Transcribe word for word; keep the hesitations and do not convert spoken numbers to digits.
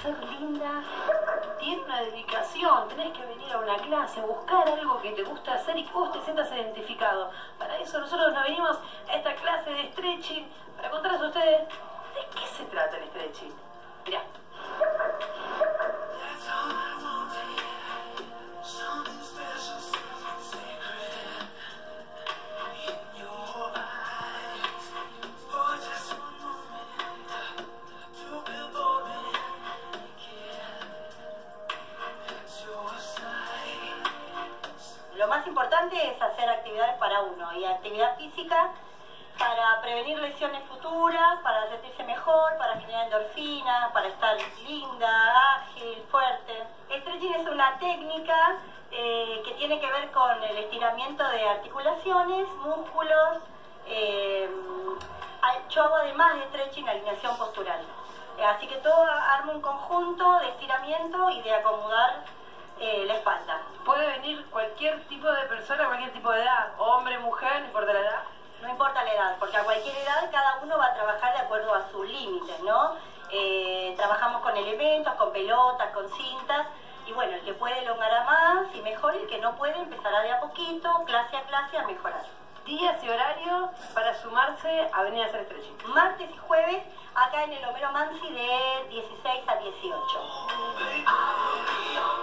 ser linda. Tiene una dedicación, tenés que venir a una clase, a buscar algo que te gusta hacer y que vos te sientas identificado. Para eso nosotros nos venimos a esta clase de stretching, para contarles a ustedes de qué se trata el stretching. Mirá. Lo más importante es hacer actividades para uno y actividad física para prevenir lesiones futuras, para sentirse mejor, para generar endorfinas, para estar linda, ágil, fuerte. El stretching es una técnica eh, que tiene que ver con el estiramiento de articulaciones, músculos. Eh, yo hago además de stretching alineación postural. Eh, así que todo arma un conjunto de estiramiento y de acomodar eh, la espalda. Puede venir cualquier tipo de persona, cualquier tipo de edad, hombre, mujer, no importa la edad. No importa la edad, porque a cualquier edad cada uno va a trabajar de acuerdo a sus límites, ¿no? Eh, trabajamos con elementos, con pelotas, con cintas, y bueno, el que puede elongará más y mejor, el que no puede empezará de a poquito, clase a clase, a mejorar. Días y horario para sumarse a venir a hacer stretching. Martes y jueves, acá en el Homero Mansi de dieciséis a dieciocho.